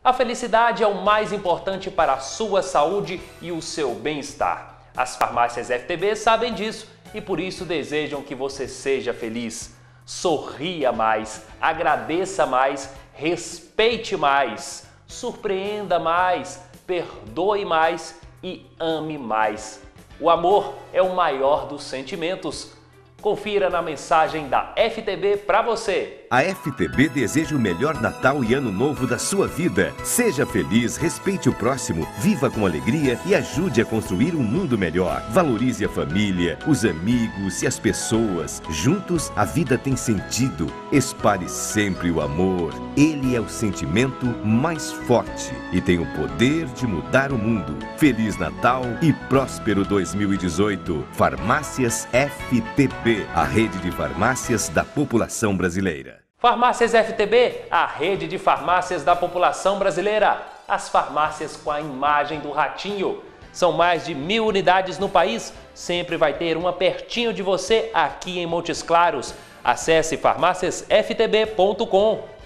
A felicidade é o mais importante para a sua saúde e o seu bem-estar. As farmácias FTB sabem disso e por isso desejam que você seja feliz. Sorria mais, agradeça mais, respeite mais, surpreenda mais, perdoe mais e ame mais. O amor é o maior dos sentimentos. Confira na mensagem da FTB para você. A FTB deseja o melhor Natal e Ano Novo da sua vida. Seja feliz, respeite o próximo, viva com alegria e ajude a construir um mundo melhor. Valorize a família, os amigos e as pessoas. Juntos, a vida tem sentido. Espalhe sempre o amor. Ele é o sentimento mais forte e tem o poder de mudar o mundo. Feliz Natal e próspero 2018. Farmácias FTB, a rede de farmácias da população brasileira. Farmácias FTB, a rede de farmácias da população brasileira. As farmácias com a imagem do ratinho. São mais de 1000 unidades no país. Sempre vai ter uma pertinho de você aqui em Montes Claros. Acesse farmáciasftb.com.